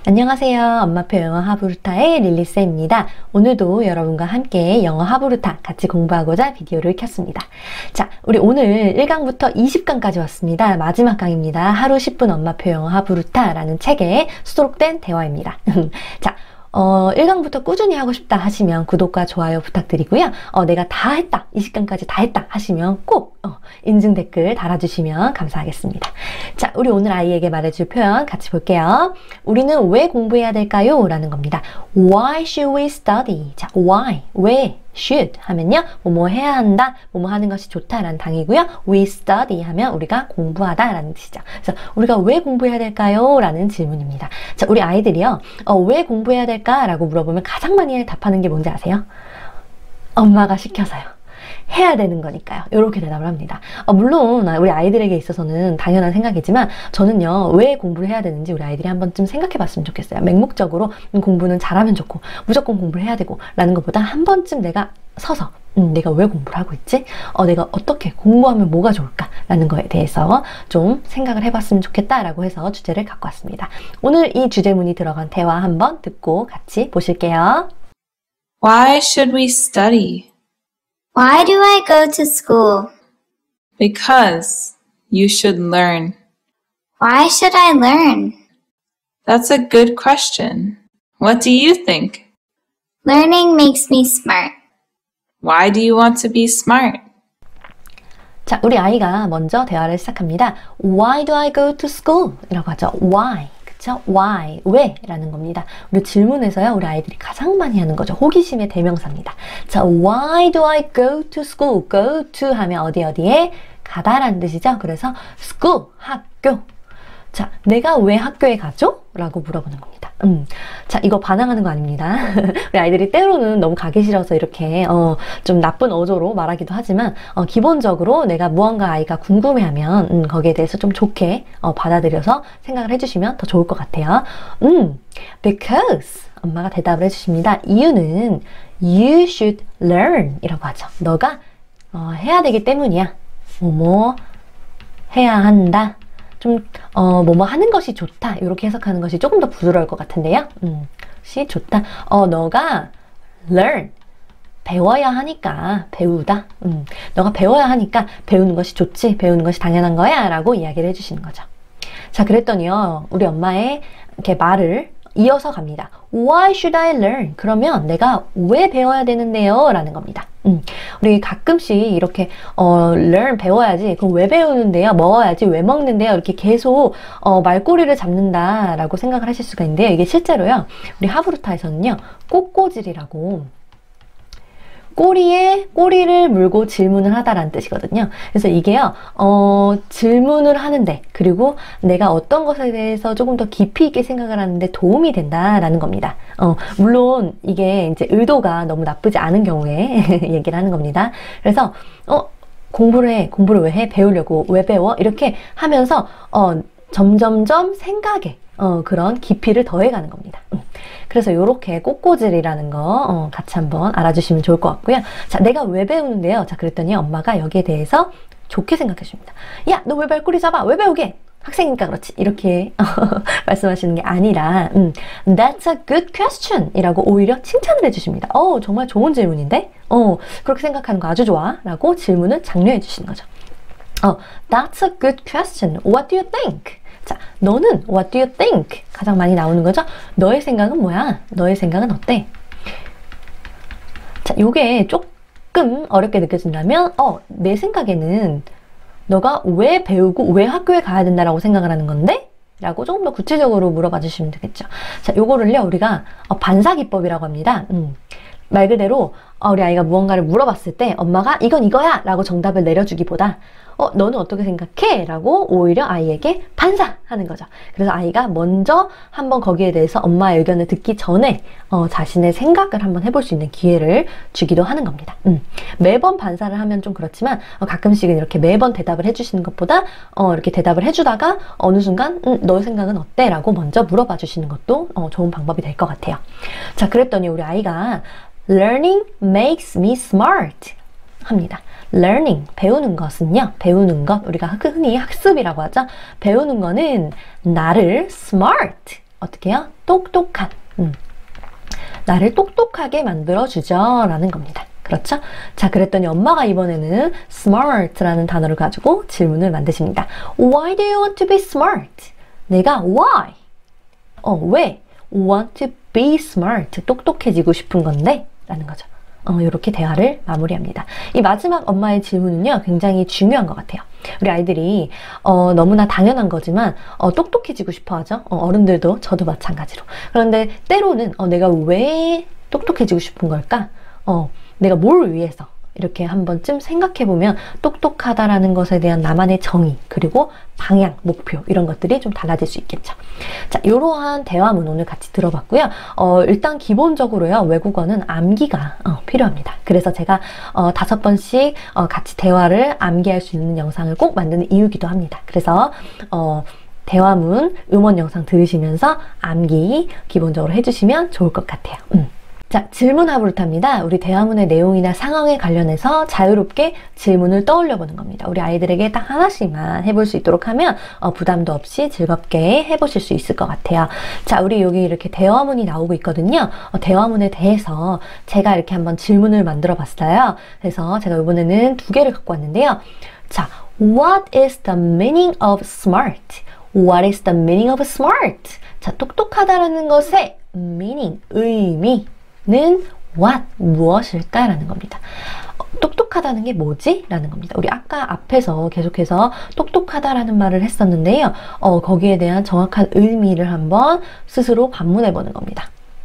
안녕하세요. 엄마표 영어 하브루타의 릴리쌤입니다. 오늘도 여러분과 함께 영어 하브루타 같이 공부하고자 비디오를 켰습니다. 자, 우리 오늘 1강부터 20강까지 왔습니다. 마지막 강입니다. 하루 10분 엄마표 영어 하브루타라는 책에 수록된 대화입니다. 자, 1강부터 꾸준히 하고 싶다 하시면 구독과 좋아요 부탁드리고요. 내가 다 했다, 20강까지 다 했다 하시면 꼭 인증 댓글 달아주시면 감사하겠습니다. 자, 우리 오늘 아이에게 말해줄 표현 같이 볼게요. 우리는 왜 공부해야 될까요? 라는 겁니다. Why should we study? 자, why, 왜, should 하면요, 뭐뭐 해야 한다, 뭐뭐 하는 것이 좋다라는 당이고요. We study 하면 우리가 공부하다라는 뜻이죠. 그래서 우리가 왜 공부해야 될까요? 라는 질문입니다. 자, 우리 아이들이요, 왜 공부해야 될까? 라고 물어보면 가장 많이 답하는 게 뭔지 아세요? 엄마가 시켜서요. 해야 되는 거니까요. 이렇게 대답을 합니다. 물론 우리 아이들에게 있어서는 당연한 생각이지만 저는요, 왜 공부를 해야 되는지 우리 아이들이 한 번쯤 생각해 봤으면 좋겠어요. 맹목적으로 공부는 잘하면 좋고 무조건 공부를 해야 되고 라는 것보다 한 번쯤 내가 서서 내가 왜 공부를 하고 있지? 내가 어떻게 공부하면 뭐가 좋을까? 라는 거에 대해서 좀 생각을 해봤으면 좋겠다라고 해서 주제를 갖고 왔습니다. 오늘 이 주제문이 들어간 대화 한번 듣고 같이 보실게요. Why should we study? Why do I go to school? Because you should learn. Why should I learn? That's a good question. What do you think? Learning makes me smart. Why do you want to be smart? 자, 우리 아이가 먼저 대화를 시작합니다. Why do I go to school? 이라고 하죠. Why. 그쵸? Why. 왜? 라는 겁니다. 우리 질문에서요, 우리 아이들이 가장 많이 하는 거죠. 호기심의 대명사입니다. 자, Why do I go to school? Go to 하면 어디에 가다라는 뜻이죠. 그래서 school, 학교. 자, 내가 왜 학교에 가죠? 라고 물어보는 겁니다. 자, 이거 반항하는 거 아닙니다. 우리 아이들이 때로는 너무 가기 싫어서 이렇게 좀 나쁜 어조로 말하기도 하지만 기본적으로 내가 무언가 아이가 궁금해하면 거기에 대해서 좀 좋게 받아들여서 생각을 해주시면 더 좋을 것 같아요. Because 엄마가 대답을 해주십니다. 이유는 you should learn 이라고 하죠. 너가 해야 되기 때문이야. 뭐뭐 해야 한다. 좀 뭐뭐 하는 것이 좋다 이렇게 해석하는 것이 조금 더 부드러울 것 같은데요. 시 좋다. 너가 learn 배워야 하니까 배우다. 너가 배워야 하니까 배우는 것이 좋지, 배우는 것이 당연한 거야 라고 이야기를 해주시는 거죠. 자, 그랬더니요, 우리 엄마의 이렇게 말을 이어서 갑니다. Why should I learn? 그러면 내가 왜 배워야 되는데요? 라는 겁니다. 우리 가끔씩 이렇게 learn 배워야지, 그럼 왜 배우는데요? 먹어야지, 왜 먹는데요? 이렇게 계속 말꼬리를 잡는다 라고 생각을 하실 수가 있는데요. 이게 실제로요, 우리 하브루타에서는요, 꼬꼬질이라고 꼬리에 꼬리를 물고 질문을 하다라는 뜻이거든요. 그래서 이게요, 질문을 하는데, 그리고 내가 어떤 것에 대해서 조금 더 깊이 있게 생각을 하는데 도움이 된다라는 겁니다. 물론 이게 이제 의도가 너무 나쁘지 않은 경우에 얘기를 하는 겁니다. 그래서 공부를 해, 공부를 왜 해? 배우려고, 왜 배워? 이렇게 하면서 점점점 생각에 그런 깊이를 더해가는 겁니다. 그래서 이렇게 꼬꼬질이라는 거 같이 한번 알아주시면 좋을 것 같고요. 자, 내가 왜 배우는데요? 자, 그랬더니 엄마가 여기에 대해서 좋게 생각해 줍니다. 야, 너 왜 말꼬리 잡아? 왜 배우게? 학생이니까 그렇지. 이렇게 말씀하시는 게 아니라 That's a good question 이라고 오히려 칭찬을 해주십니다. 정말 좋은 질문인데? 그렇게 생각하는 거 아주 좋아 라고 질문을 장려해 주시는 거죠. That's a good question. What do you think? 자, 너는 what do you think? 가장 많이 나오는 거죠? 너의 생각은 뭐야? 너의 생각은 어때? 자, 요게 조금 어렵게 느껴진다면 내 생각에는 너가 왜 배우고 왜 학교에 가야 된다라고 생각을 하는 건데? 라고 조금 더 구체적으로 물어봐 주시면 되겠죠. 자, 요거를요, 우리가 반사기법이라고 합니다. 말 그대로 우리 아이가 무언가를 물어봤을 때 엄마가 이건 이거야 라고 정답을 내려주기보다 너는 어떻게 생각해? 라고 오히려 아이에게 반사하는 거죠. 그래서 아이가 먼저 한번 거기에 대해서 엄마의 의견을 듣기 전에 자신의 생각을 한번 해볼 수 있는 기회를 주기도 하는 겁니다. 매번 반사를 하면 좀 그렇지만 가끔씩은 이렇게 매번 대답을 해주시는 것보다 이렇게 대답을 해주다가 어느 순간 너의 생각은 어때? 라고 먼저 물어봐 주시는 것도 좋은 방법이 될 것 같아요. 자, 그랬더니 우리 아이가 Learning makes me smart 합니다. Learning, 배우는 것은요, 배우는 것, 우리가 흔히 학습이라고 하죠. 배우는 거는 나를 smart, 어떻게 해요? 똑똑한. 나를 똑똑하게 만들어주죠 라는 겁니다. 그렇죠? 자, 그랬더니 엄마가 이번에는 smart라는 단어를 가지고 질문을 만드십니다. Why do you want to be smart? 내가 why? 왜? Want to be smart. 똑똑해지고 싶은 건데? 라는 거죠. 이렇게 대화를 마무리합니다. 이 마지막 엄마의 질문은요, 굉장히 중요한 것 같아요. 우리 아이들이 너무나 당연한 거지만 똑똑해지고 싶어 하죠. 어른들도 저도 마찬가지로. 그런데 때로는 내가 왜 똑똑해지고 싶은 걸까? 내가 뭘 위해서? 이렇게 한 번쯤 생각해보면 똑똑하다라는 것에 대한 나만의 정의, 그리고 방향, 목표 이런 것들이 좀 달라질 수 있겠죠. 자, 이러한 대화문 오늘 같이 들어봤고요. 일단 기본적으로요, 외국어는 암기가 필요합니다. 그래서 제가 5번씩 같이 대화를 암기할 수 있는 영상을 꼭 만드는 이유기도 합니다. 그래서 대화문, 음원 영상 들으시면서 암기 기본적으로 해주시면 좋을 것 같아요. 자, 질문 하부르타입니다. 우리 대화문의 내용이나 상황에 관련해서 자유롭게 질문을 떠올려 보는 겁니다. 우리 아이들에게 딱 하나씩만 해볼 수 있도록 하면 부담도 없이 즐겁게 해보실 수 있을 것 같아요. 자, 우리 여기 이렇게 대화문이 나오고 있거든요. 대화문에 대해서 제가 이렇게 한번 질문을 만들어 봤어요. 그래서 제가 이번에는 2개를 갖고 왔는데요. 자, What is the meaning of smart? What is the meaning of smart? 자, 똑똑하다라는 것의 meaning, 의미 는 what, 무엇일까라는 겁니다. 똑똑하다는 게 뭐지? 라는 겁니다. 우리 아까 앞에서 계속해서 똑똑하다라는 말을 했었는데요. 거기에 대한 정확한 의미를 한번 스스로 반문해 보는 겁니다.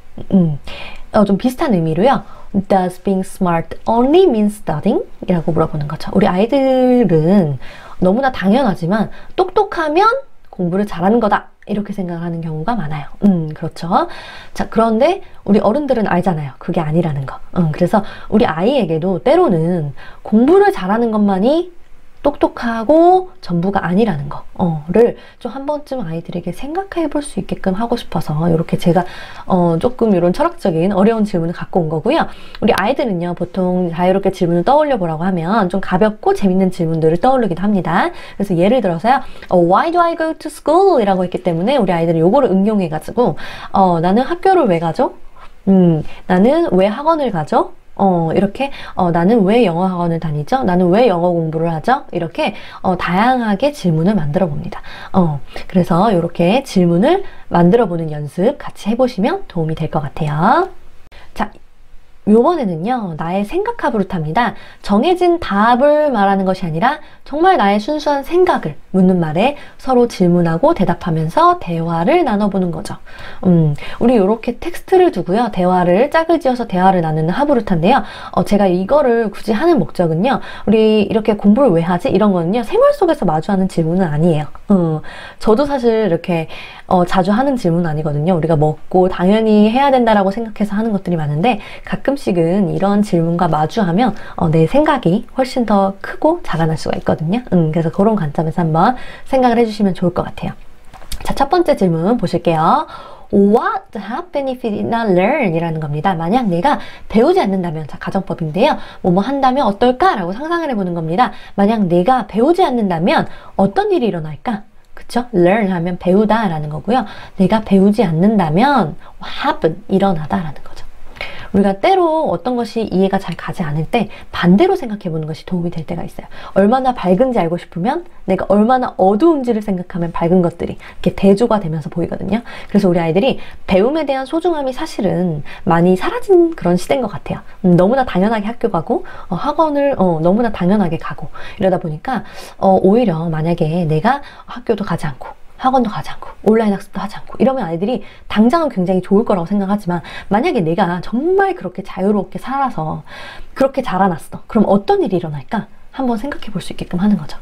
좀 비슷한 의미로요. Does being smart only mean studying? 이라고 물어보는 거죠. 우리 아이들은 너무나 당연하지만 똑똑하면 공부를 잘하는 거다. 이렇게 생각하는 경우가 많아요. 그렇죠. 자, 그런데 우리 어른들은 알잖아요. 그게 아니라는 거. 그래서 우리 아이에게도 때로는 공부를 잘하는 것만이 똑똑하고 전부가 아니라는 거를 좀 한 번쯤 아이들에게 생각해 볼 수 있게끔 하고 싶어서 이렇게 제가 조금 이런 철학적인 어려운 질문을 갖고 온 거고요. 우리 아이들은요, 보통 자유롭게 질문을 떠올려 보라고 하면 좀 가볍고 재밌는 질문들을 떠올리기도 합니다. 그래서 예를 들어서요, Why do I go to school? 이라고 했기 때문에 우리 아이들은 요거를 응용해 가지고 나는 학교를 왜 가죠? 나는 왜 학원을 가죠? 이렇게 나는 왜 영어 학원을 다니죠? 나는 왜 영어 공부를 하죠? 이렇게 다양하게 질문을 만들어 봅니다. 그래서 이렇게 질문을 만들어 보는 연습 같이 해보시면 도움이 될 것 같아요. 자, 요번에는요, 나의 생각 하부르타입니다. 정해진 답을 말하는 것이 아니라 정말 나의 순수한 생각을 묻는 말에 서로 질문하고 대답하면서 대화를 나눠보는 거죠. 우리 이렇게 텍스트를 두고요, 대화를 짝을 지어서 대화를 나누는 하부르타인데요. 제가 이거를 굳이 하는 목적은요, 우리 이렇게 공부를 왜 하지? 이런 거는요, 생활 속에서 마주하는 질문은 아니에요. 저도 사실 이렇게 자주 하는 질문은 아니거든요. 우리가 먹고 당연히 해야 된다라고 생각해서 하는 것들이 많은데 가끔씩은 이런 질문과 마주하면 내 생각이 훨씬 더 크고 자라날 수가 있거든요. 그래서 그런 관점에서 한번 생각을 해주시면 좋을 것 같아요. 자, 첫 번째 질문 보실게요. What happen if you did not learn? 이라는 겁니다. 만약 내가 배우지 않는다면, 자, 가정법인데요. 뭐뭐 한다면 어떨까? 라고 상상을 해보는 겁니다. 만약 내가 배우지 않는다면 어떤 일이 일어날까? 그쵸? learn 하면 배우다 라는 거고요. 내가 배우지 않는다면 happen, 일어나다 라는 거죠. 우리가 때로 어떤 것이 이해가 잘 가지 않을 때 반대로 생각해 보는 것이 도움이 될 때가 있어요. 얼마나 밝은지 알고 싶으면 내가 얼마나 어두운지를 생각하면 밝은 것들이 이렇게 대조가 되면서 보이거든요. 그래서 우리 아이들이 배움에 대한 소중함이 사실은 많이 사라진 그런 시대인 것 같아요. 너무나 당연하게 학교 가고 학원을 너무나 당연하게 가고 이러다 보니까 오히려 만약에 내가 학교도 가지 않고 학원도 가지 않고 온라인 학습도 하지 않고 이러면 아이들이 당장은 굉장히 좋을 거라고 생각하지만 만약에 내가 정말 그렇게 자유롭게 살아서 그렇게 자라났어. 그럼 어떤 일이 일어날까? 한번 생각해 볼 수 있게끔 하는 거죠.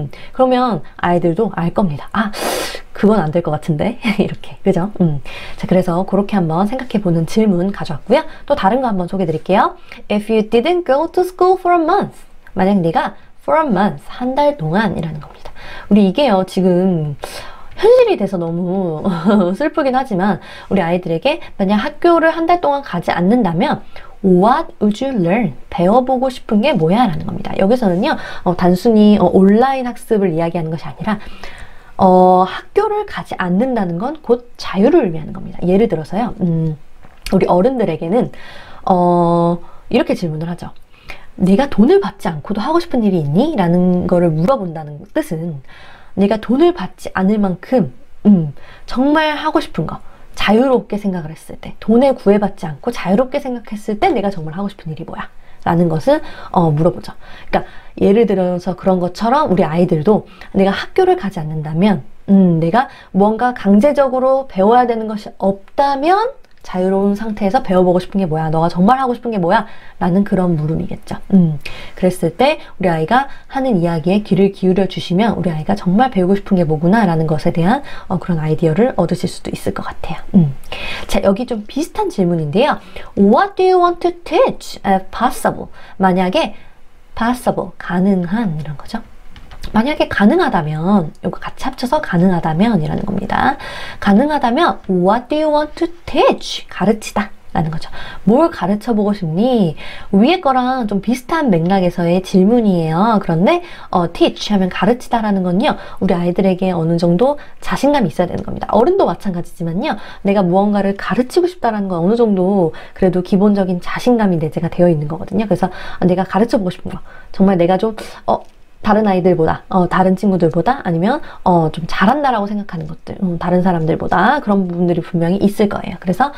그러면 아이들도 알 겁니다. 아, 그건 안 될 것 같은데 이렇게, 그죠? 자, 그래서 그렇게 한번 생각해 보는 질문 가져왔고요. 또 다른 거 한번 소개해 드릴게요. If you didn't go to school for a month, 만약 내가 for a month, 한 달 동안이라는 겁니다. 우리 이게요, 지금 현실이 돼서 너무 슬프긴 하지만 우리 아이들에게 만약 학교를 한 달 동안 가지 않는다면 What would you learn? 배워보고 싶은 게 뭐야? 라는 겁니다. 여기서는요, 단순히 온라인 학습을 이야기하는 것이 아니라 학교를 가지 않는다는 건 곧 자유를 의미하는 겁니다. 예를 들어서요. 우리 어른들에게는 이렇게 질문을 하죠. 내가 돈을 받지 않고도 하고 싶은 일이 있니? 라는 거를 물어본다는 뜻은 내가 돈을 받지 않을 만큼 정말 하고 싶은 거, 자유롭게 생각을 했을 때, 돈에 구애받지 않고 자유롭게 생각했을 때 내가 정말 하고 싶은 일이 뭐야? 라는 것을 물어보죠. 그러니까 예를 들어서 그런 것처럼 우리 아이들도 내가 학교를 가지 않는다면, 내가 무언가 강제적으로 배워야 되는 것이 없다면 자유로운 상태에서 배워보고 싶은 게 뭐야? 너가 정말 하고 싶은 게 뭐야? 라는 그런 물음이겠죠. 그랬을 때 우리 아이가 하는 이야기에 귀를 기울여 주시면 우리 아이가 정말 배우고 싶은 게 뭐구나 라는 것에 대한 그런 아이디어를 얻으실 수도 있을 것 같아요. 자, 여기 좀 비슷한 질문인데요. What do you want to teach if possible? 만약에 possible, 가능한 이런 거죠. 만약에 가능하다면, 이거 같이 합쳐서 가능하다면 이라는 겁니다. 가능하다면 What do you want to teach? 가르치다 라는 거죠. 뭘 가르쳐 보고 싶니? 위에 거랑 좀 비슷한 맥락에서의 질문이에요. 그런데 teach 하면 가르치다 라는 건요, 우리 아이들에게 어느 정도 자신감이 있어야 되는 겁니다. 어른도 마찬가지지만요, 내가 무언가를 가르치고 싶다라는 건 어느 정도 그래도 기본적인 자신감이 내재가 되어 있는 거거든요. 그래서 내가 가르쳐 보고 싶은 거, 정말 내가 좀 다른 아이들보다, 다른 친구들보다, 아니면 좀 잘한다라고 생각하는 것들, 다른 사람들보다 그런 부분들이 분명히 있을 거예요. 그래서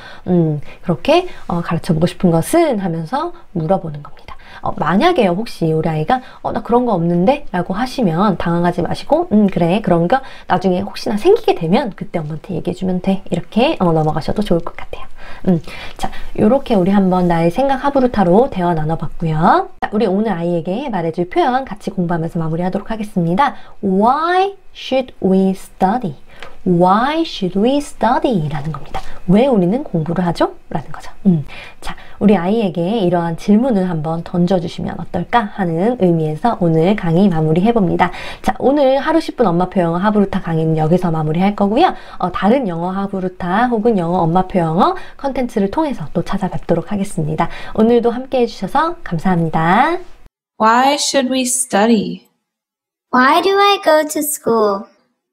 그렇게 가르쳐보고 싶은 것은 하면서 물어보는 겁니다. 만약에요, 혹시 우리 아이가 나 그런 거 없는데? 라고 하시면 당황하지 마시고 그래, 그런 거 나중에 혹시나 생기게 되면 그때 엄마한테 얘기해주면 돼. 이렇게 넘어가셔도 좋을 것 같아요. 자, 요렇게 우리 한번 나의 생각 하부루타로 대화 나눠봤고요. 자, 우리 오늘 아이에게 말해줄 표현 같이 공부하면서 마무리하도록 하겠습니다. Why should we study? Why should we study? 라는 겁니다. 왜 우리는 공부를 하죠? 라는 거죠. 자, 우리 아이에게 이러한 질문을 한번 던져주시면 어떨까 하는 의미에서 오늘 강의 마무리해봅니다. 자, 오늘 하루 10분 엄마표 영어 하부루타 강의는 여기서 마무리할 거고요. 다른 영어 하부루타 혹은 영어 엄마표 영어 컨텐츠를 통해서 또 찾아뵙도록 하겠습니다. 오늘도 함께 해주셔서 감사합니다. Why should we study? Why do I go to school?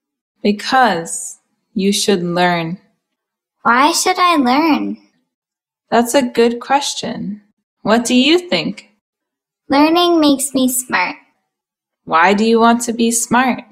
Because you should learn. Why should I learn? That's a good question. What do you think? Learning makes me smart. Why do you want to be smart?